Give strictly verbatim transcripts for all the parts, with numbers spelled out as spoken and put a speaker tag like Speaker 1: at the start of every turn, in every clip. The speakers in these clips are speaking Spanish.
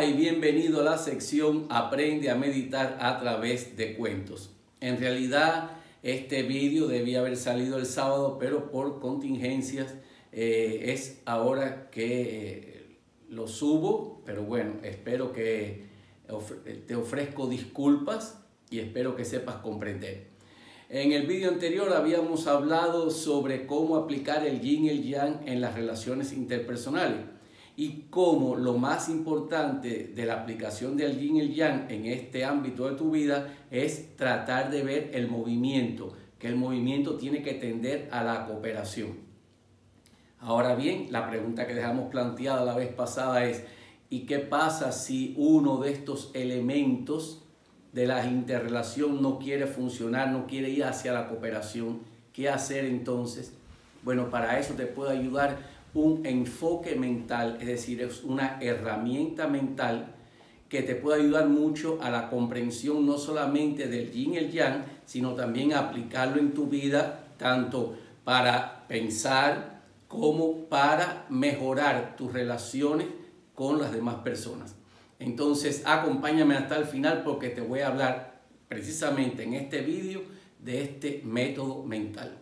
Speaker 1: Hola y bienvenido a la sección Aprende a meditar a través de cuentos. En realidad este vídeo debía haber salido el sábado, pero por contingencias eh, es ahora que eh, lo subo. Pero bueno, espero que ofre te ofrezco disculpas y espero que sepas comprender. En el vídeo anterior habíamos hablado sobre cómo aplicar el yin y el yang en las relaciones interpersonales y cómo lo más importante de la aplicación del yin y el yang en este ámbito de tu vida es tratar de ver el movimiento, que el movimiento tiene que tender a la cooperación. Ahora bien, la pregunta que dejamos planteada la vez pasada es: ¿y qué pasa si uno de estos elementos de la interrelación no quiere funcionar, no quiere ir hacia la cooperación? ¿Qué hacer entonces? Bueno, para eso te puede ayudar un enfoque mental, es decir, es una herramienta mental que te puede ayudar mucho a la comprensión no solamente del yin y el yang, sino también a aplicarlo en tu vida, tanto para pensar como para mejorar tus relaciones con las demás personas. Entonces, acompáñame hasta el final porque te voy a hablar precisamente en este vídeo de este método mental.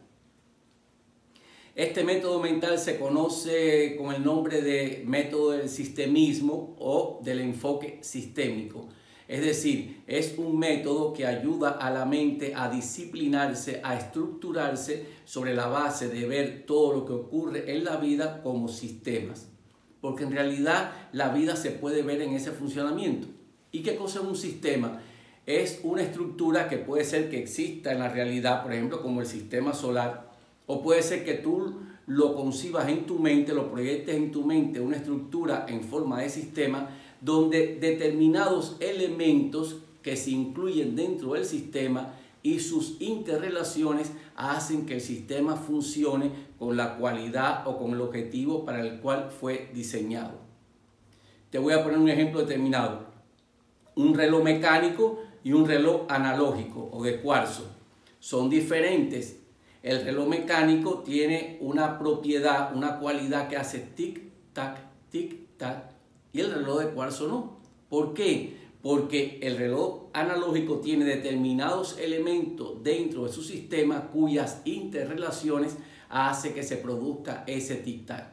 Speaker 1: Este método mental se conoce con el nombre de método del sistemismo o del enfoque sistémico. Es decir, es un método que ayuda a la mente a disciplinarse, a estructurarse sobre la base de ver todo lo que ocurre en la vida como sistemas. Porque en realidad la vida se puede ver en ese funcionamiento. ¿Y qué cosa es un sistema? Es una estructura que puede ser que exista en la realidad, por ejemplo, como el sistema solar. O puede ser que tú lo concibas en tu mente, lo proyectes en tu mente, una estructura en forma de sistema donde determinados elementos que se incluyen dentro del sistema y sus interrelaciones hacen que el sistema funcione con la cualidad o con el objetivo para el cual fue diseñado. Te voy a poner un ejemplo determinado. Un reloj mecánico y un reloj analógico o de cuarzo son diferentes. El reloj mecánico tiene una propiedad, una cualidad que hace tic-tac, tic-tac, y el reloj de cuarzo no. ¿Por qué? Porque el reloj analógico tiene determinados elementos dentro de su sistema cuyas interrelaciones hace que se produzca ese tic-tac.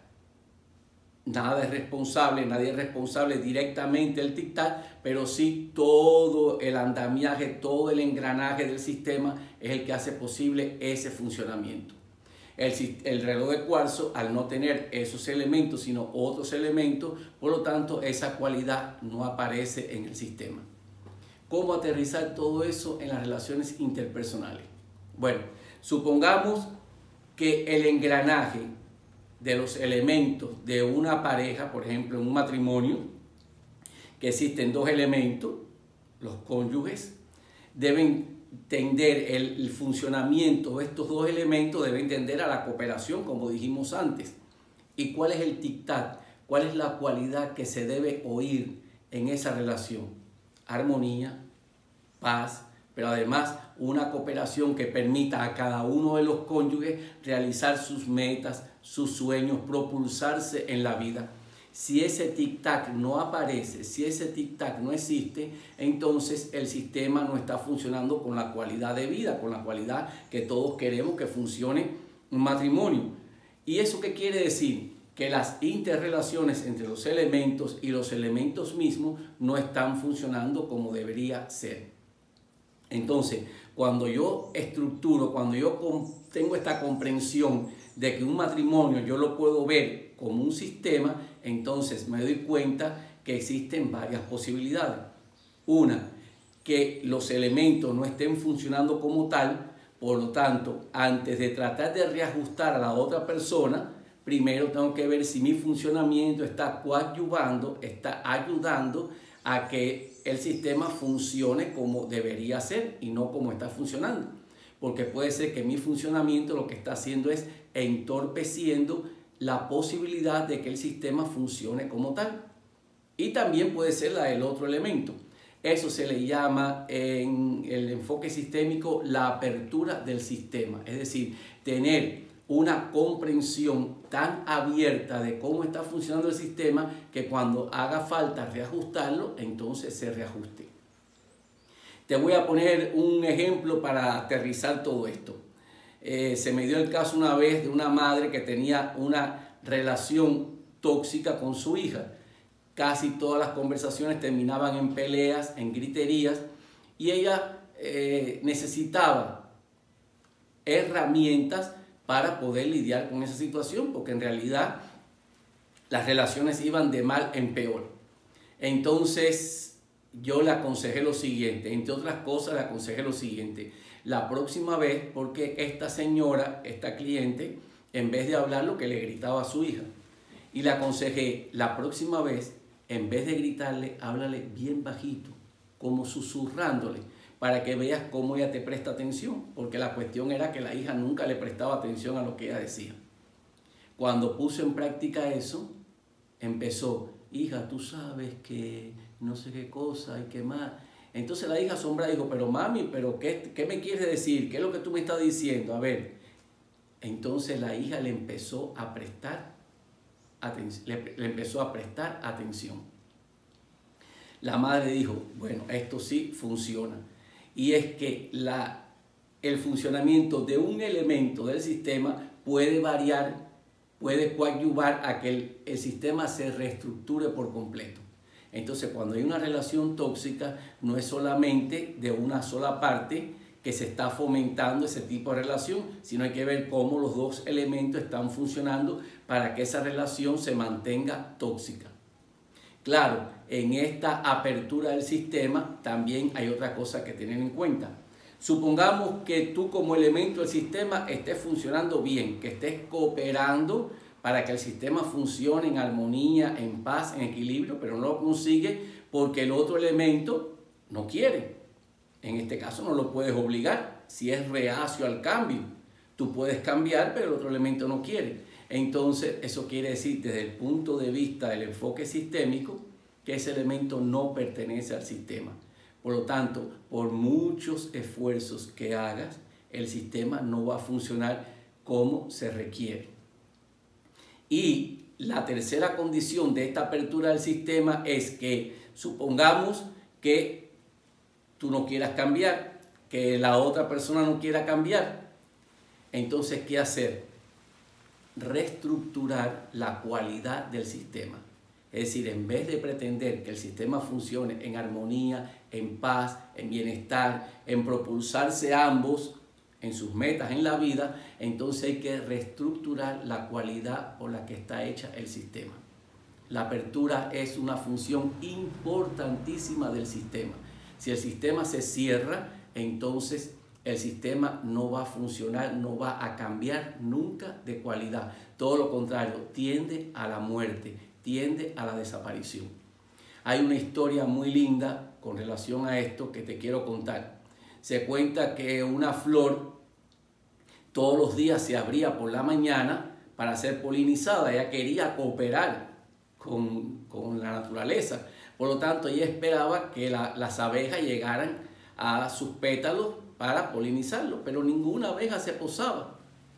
Speaker 1: Nada es responsable, nadie es responsable directamente del tic-tac, pero sí todo el andamiaje, todo el engranaje del sistema es el que hace posible ese funcionamiento. El, el reloj de cuarzo, al no tener esos elementos, sino otros elementos, por lo tanto, esa cualidad no aparece en el sistema. ¿Cómo aterrizar todo eso en las relaciones interpersonales? Bueno, supongamos que el engranaje de los elementos de una pareja, por ejemplo, en un matrimonio, que existen dos elementos, los cónyuges, deben tender el, el funcionamiento de estos dos elementos, deben tender a la cooperación, como dijimos antes. ¿Y cuál es el tic-tac? ¿Cuál es la cualidad que se debe oír en esa relación? Armonía, paz, pero además una cooperación que permita a cada uno de los cónyuges realizar sus metas, sus sueños, propulsarse en la vida. Si ese tic-tac no aparece, si ese tic-tac no existe, entonces el sistema no está funcionando con la cualidad de vida, con la cualidad que todos queremos que funcione un matrimonio. ¿Y eso qué quiere decir? Que las interrelaciones entre los elementos y los elementos mismos no están funcionando como debería ser. Entonces, cuando yo estructuro, cuando yo tengo esta comprensión de que un matrimonio yo lo puedo ver como un sistema, entonces me doy cuenta que existen varias posibilidades. Una, que los elementos no estén funcionando como tal, por lo tanto, antes de tratar de reajustar a la otra persona, primero tengo que ver si mi funcionamiento está coadyuvando, está ayudando a que el sistema funcione como debería ser y no como está funcionando. Porque puede ser que mi funcionamiento lo que está haciendo es entorpeciendo la posibilidad de que el sistema funcione como tal. Y también puede ser la del otro elemento. Eso se le llama en el enfoque sistémico la apertura del sistema. Es decir, tener una comprensión tan abierta de cómo está funcionando el sistema que cuando haga falta reajustarlo, entonces se reajuste. Te voy a poner un ejemplo para aterrizar todo esto. Eh, se me dio el caso una vez de una madre que tenía una relación tóxica con su hija. Casi todas las conversaciones terminaban en peleas, en griterías, y ella eh, necesitaba herramientas para poder lidiar con esa situación, porque en realidad las relaciones iban de mal en peor. Entonces yo le aconsejé lo siguiente, entre otras cosas le aconsejé lo siguiente: la próxima vez, porque esta señora, esta cliente, en vez de hablar lo que le gritaba a su hija, y le aconsejé, la próxima vez, en vez de gritarle, háblale bien bajito, como susurrándole, para que veas cómo ella te presta atención, porque la cuestión era que la hija nunca le prestaba atención a lo que ella decía. Cuando puso en práctica eso, empezó, hija, tú sabes que no sé qué cosa y qué más. Entonces la hija asombrada dijo, pero mami, pero qué, ¿qué me quieres decir? ¿Qué es lo que tú me estás diciendo? A ver, entonces la hija le empezó a prestar atención, le, le empezó a prestar atención. La madre dijo, bueno, esto sí funciona. Y es que la, el funcionamiento de un elemento del sistema puede variar, puede coadyuvar a que el, el sistema se reestructure por completo. Entonces, cuando hay una relación tóxica, no es solamente de una sola parte que se está fomentando ese tipo de relación, sino hay que ver cómo los dos elementos están funcionando para que esa relación se mantenga tóxica. Claro, en esta apertura del sistema también hay otra cosa que tener en cuenta. Supongamos que tú como elemento del sistema estés funcionando bien, que estés cooperando para que el sistema funcione en armonía, en paz, en equilibrio, pero no lo consigue porque el otro elemento no quiere. En este caso no lo puedes obligar, si es reacio al cambio. Tú puedes cambiar, pero el otro elemento no quiere. Entonces, eso quiere decir, desde el punto de vista del enfoque sistémico, que ese elemento no pertenece al sistema. Por lo tanto, por muchos esfuerzos que hagas, el sistema no va a funcionar como se requiere. Y la tercera condición de esta apertura del sistema es que supongamos que tú no quieras cambiar, que la otra persona no quiera cambiar. Entonces, ¿qué hacer? Reestructurar la cualidad del sistema. Es decir, en vez de pretender que el sistema funcione en armonía, en paz, en bienestar, en propulsarse ambos en sus metas en la vida, entonces hay que reestructurar la cualidad por la que está hecha el sistema. La apertura es una función importantísima del sistema. Si el sistema se cierra, entonces el sistema no va a funcionar, no va a cambiar nunca de cualidad. Todo lo contrario, tiende a la muerte, tiende a la desaparición. Hay una historia muy linda con relación a esto que te quiero contar. Se cuenta que una flor todos los días se abría por la mañana para ser polinizada. Ella quería cooperar con, con la naturaleza. Por lo tanto, ella esperaba que la, las abejas llegaran a sus pétalos para polinizarlo, pero ninguna abeja se posaba.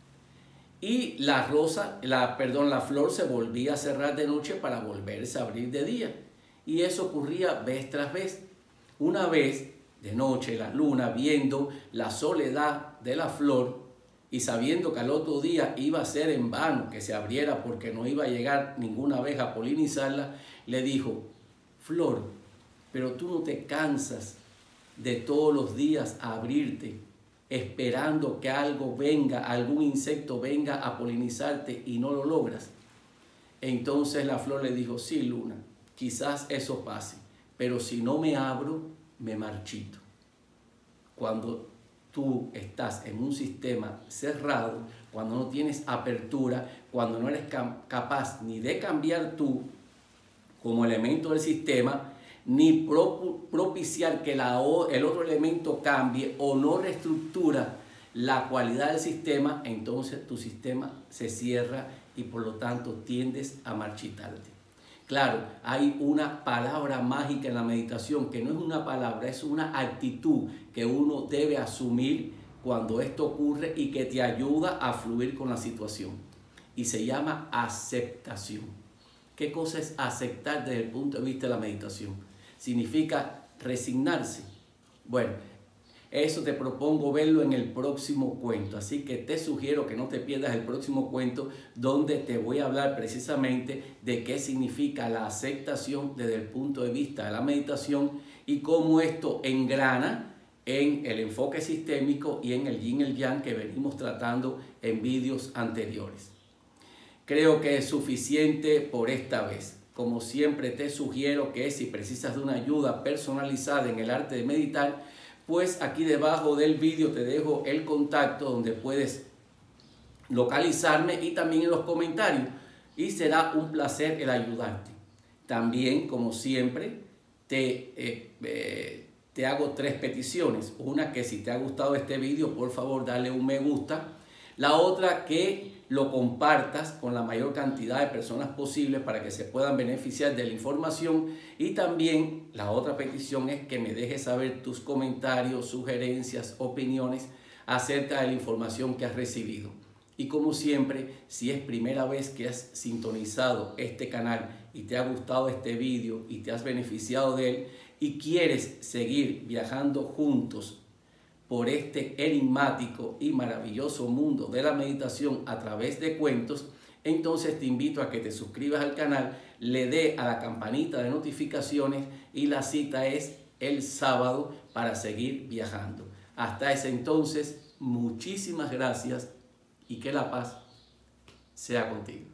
Speaker 1: Y la rosa, la, perdón, la flor se volvía a cerrar de noche para volverse a abrir de día. Y eso ocurría vez tras vez. Una vez, de noche, la luna, viendo la soledad de la flor y sabiendo que al otro día iba a ser en vano que se abriera porque no iba a llegar ninguna abeja a polinizarla, le dijo, flor, pero tú no te cansas de todos los días a abrirte, esperando que algo venga, algún insecto venga a polinizarte y no lo logras. Entonces la flor le dijo, sí, luna, quizás eso pase, pero si no me abro, me marchito. Cuando tú estás en un sistema cerrado, cuando no tienes apertura, cuando no eres capaz ni de cambiar tú como elemento del sistema, ni propiciar que la, el otro elemento cambie o no reestructura la cualidad del sistema, entonces tu sistema se cierra y por lo tanto tiendes a marchitarte. Claro, hay una palabra mágica en la meditación que no es una palabra, es una actitud que uno debe asumir cuando esto ocurre y que te ayuda a fluir con la situación. Y se llama aceptación. ¿Qué cosa es aceptar desde el punto de vista de la meditación? Significa resignarse. Bueno, eso te propongo verlo en el próximo cuento. Así que te sugiero que no te pierdas el próximo cuento, donde te voy a hablar precisamente de qué significa la aceptación desde el punto de vista de la meditación y cómo esto engrana en el enfoque sistémico y en el yin y el yang que venimos tratando en vídeos anteriores. Creo que es suficiente por esta vez. Como siempre te sugiero que si precisas de una ayuda personalizada en el arte de meditar, pues aquí debajo del vídeo te dejo el contacto donde puedes localizarme y también en los comentarios, y será un placer el ayudarte. También, como siempre, te... Eh, eh, Te hago tres peticiones. Una, que si te ha gustado este vídeo, por favor, dale un me gusta. La otra, que lo compartas con la mayor cantidad de personas posible para que se puedan beneficiar de la información. Y también la otra petición es que me dejes saber tus comentarios, sugerencias, opiniones acerca de la información que has recibido. Y como siempre, si es primera vez que has sintonizado este canal y te ha gustado este vídeo y te has beneficiado de él, y quieres seguir viajando juntos por este enigmático y maravilloso mundo de la meditación a través de cuentos, entonces te invito a que te suscribas al canal, le dé a la campanita de notificaciones, y la cita es el sábado para seguir viajando. Hasta ese entonces, muchísimas gracias y que la paz sea contigo.